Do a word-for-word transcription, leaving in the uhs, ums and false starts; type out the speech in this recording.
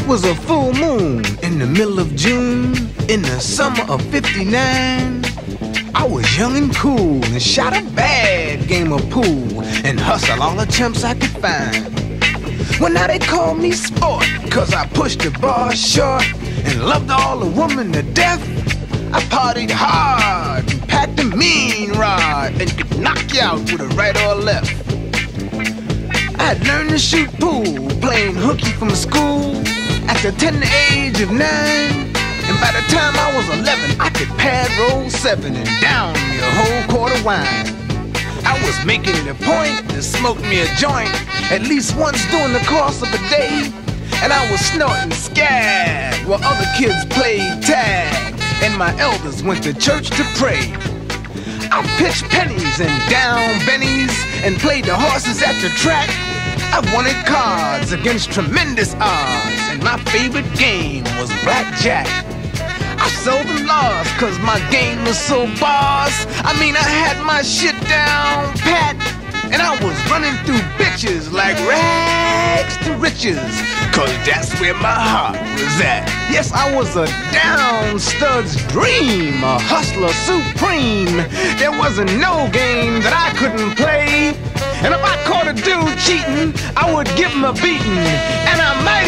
was a full moon in the middle of June in the summer of fifty-nine. I was young and cool and shot a bad game of pool and hustled all the chumps I could find. Well, now they call me sport, cause I pushed the bar short and loved all the women to death. I partied hard and packed a mean rod and could knock you out with a right or a left. I had learned to shoot pool, playing hooky from school at the tender age of nine. And by the time I was eleven, I could pad roll seven and down me a whole quart of wine. I was making it a point to smoke me a joint at least once during the course of a day. And I was snorting scab while other kids played tag and my elders went to church to pray. I pitched pennies and down bennies and played the horses at the track. I wanted cards against tremendous odds, and my favorite game was blackjack. I seldom lost cause my game was so boss. I mean, I had my shit down pat, and I was running through bitches like rags to riches, cause that's where my heart was at. Yes, I was a down stud's dream, a hustler supreme. There wasn't no game that I couldn't play, and if I caught a dude cheating, I would give him a beating, and I might